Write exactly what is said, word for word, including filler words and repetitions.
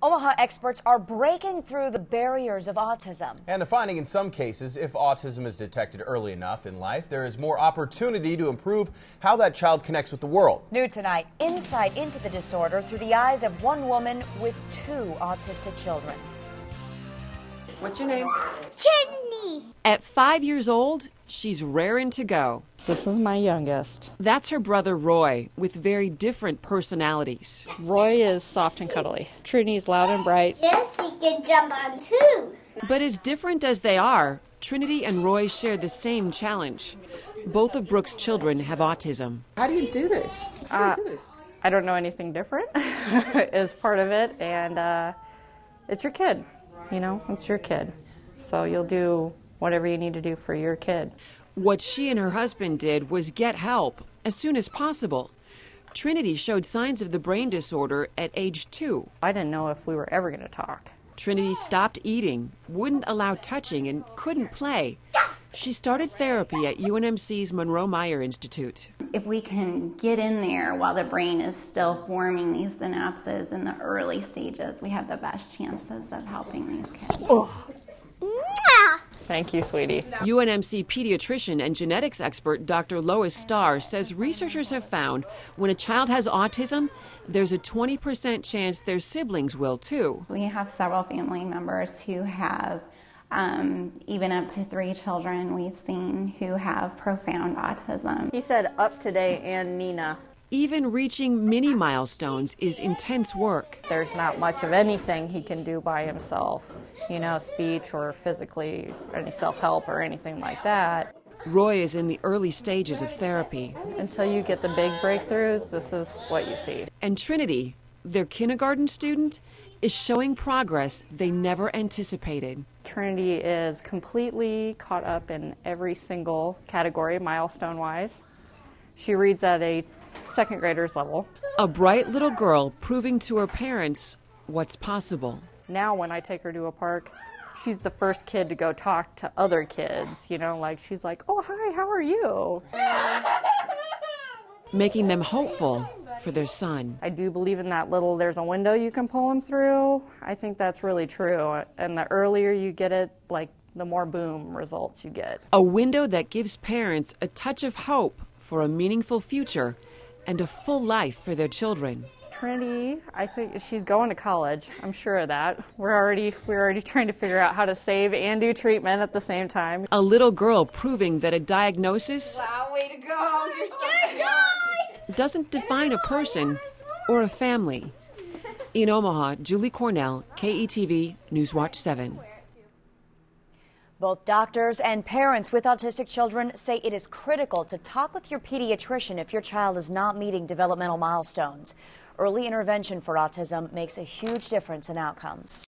Omaha experts are breaking through the barriers of autism. And they're finding in some cases, if autism is detected early enough in life, there is more opportunity to improve how that child connects with the world. New tonight, insight into the disorder through the eyes of one woman with two autistic children. What's your name? Trinity. At five years old, she's raring to go. This is my youngest. That's her brother Roy, with very different personalities. Roy is soft and cuddly. Trinity's loud and bright. Yes, he can jump on too. But as different as they are, Trinity and Roy share the same challenge. Both of Brooke's children have autism. How do you do this? How do you do this? Uh, I don't know anything different is part of it, and uh, it's your kid. You know, it's your kid. So you'll do whatever you need to do for your kid. What she and her husband did was get help as soon as possible. Trinity showed signs of the brain disorder at age two. I didn't know if we were ever going to talk. Trinity stopped eating, wouldn't allow touching, and couldn't play. She started therapy at U N M C's Monroe Meyer Institute. If we can get in there while the brain is still forming these synapses in the early stages, we have the best chances of helping these kids. Oh. Thank you, sweetie. U N M C pediatrician and genetics expert Doctor Lois Starr says researchers have found when a child has autism, there's a twenty percent chance their siblings will too. We have several family members who have um, even up to three children we've seen who have profound autism. He said up today and Nina. Even reaching mini milestones is intense work. There's not much of anything he can do by himself, you know, speech or physically, any self-help or anything like that. Roy is in the early stages of therapy. Until you get the big breakthroughs, this is what you see. And Trinity, their kindergarten student, is showing progress they never anticipated. Trinity is completely caught up in every single category, milestone-wise. She reads at a second grader's level. A bright little girl proving to her parents what's possible. Now when I take her to a park, she's the first kid to go talk to other kids, you know, like she's like, oh, hi, how are you? Making them hopeful for their son. I do believe in that little, there's a window you can pull him through. I think that's really true. And the earlier you get it, like the more boom results you get. A window that gives parents a touch of hope for a meaningful future and a full life for their children. Trinity, I think she's going to college. I'm sure of that. We're already we're already trying to figure out how to save and do treatment at the same time. A little girl proving that a diagnosis Wow, way to go. You're so good. doesn't define a person or a family. In Omaha, Julie Cornell, K E T V, Newswatch seven. Both doctors and parents with autistic children say it is critical to talk with your pediatrician if your child is not meeting developmental milestones. Early intervention for autism makes a huge difference in outcomes.